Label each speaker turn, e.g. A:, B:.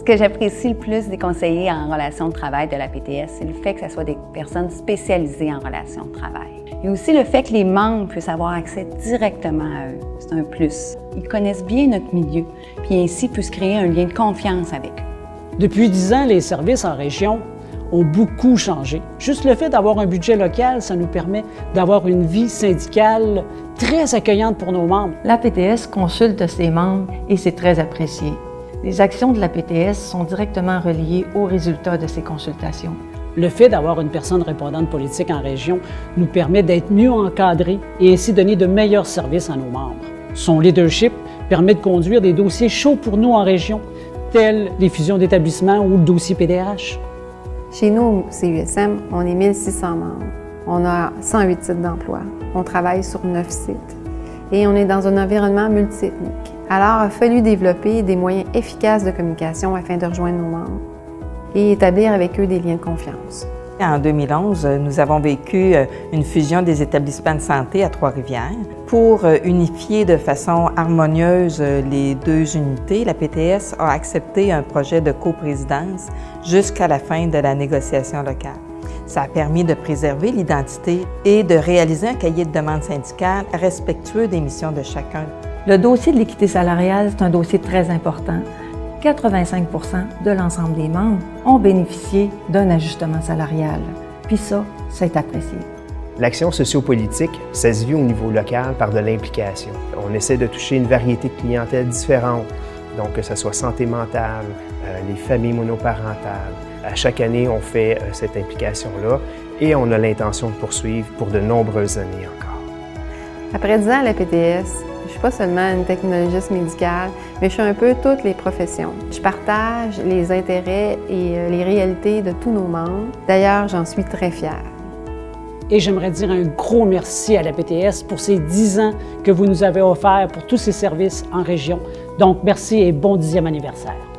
A: Ce que j'apprécie le plus des conseillers en relations de travail de la PTS, c'est le fait que ce soit des personnes spécialisées en relations de travail. Et aussi le fait que les membres puissent avoir accès directement à eux. C'est un plus. Ils connaissent bien notre milieu, puis ainsi puissent créer un lien de confiance avec eux.
B: Depuis 10 ans, les services en région ont beaucoup changé. Juste le fait d'avoir un budget local, ça nous permet d'avoir une vie syndicale très accueillante pour nos membres.
C: La PTS consulte ses membres et c'est très apprécié. Les actions de la PTS sont directement reliées aux résultats de ces consultations.
B: Le fait d'avoir une personne répondante politique en région nous permet d'être mieux encadrés et ainsi donner de meilleurs services à nos membres. Son leadership permet de conduire des dossiers chauds pour nous en région, tels les fusions d'établissements ou le dossier PDH.
D: Chez nous, au CUSM, on est 1600 membres. On a 108 titres d'emploi. On travaille sur 9 sites. Et on est dans un environnement multiethnique. Alors, il a fallu développer des moyens efficaces de communication afin de rejoindre nos membres et établir avec eux des liens de confiance.
E: En 2011, nous avons vécu une fusion des établissements de santé à Trois-Rivières. Pour unifier de façon harmonieuse les deux unités, la PTS a accepté un projet de coprésidence jusqu'à la fin de la négociation locale. Ça a permis de préserver l'identité et de réaliser un cahier de demande syndicale respectueux des missions de chacun.
C: Le dossier de l'équité salariale, c'est un dossier très important. 85 % de l'ensemble des membres ont bénéficié d'un ajustement salarial. Puis ça, c'est apprécié.
F: L'action sociopolitique, ça se vit au niveau local par de l'implication. On essaie de toucher une variété de clientèles différentes, donc que ce soit santé mentale, les familles monoparentales. À chaque année, on fait cette implication-là et on a l'intention de poursuivre pour de nombreuses années encore.
D: Après 10 ans à la PTS, je ne suis pas seulement une technologiste médicale, mais je suis un peu toutes les professions. Je partage les intérêts et les réalités de tous nos membres. D'ailleurs, j'en suis très fière.
B: Et j'aimerais dire un gros merci à la PTS pour ces 10 ans que vous nous avez offerts pour tous ces services en région. Donc, merci et bon 10e anniversaire.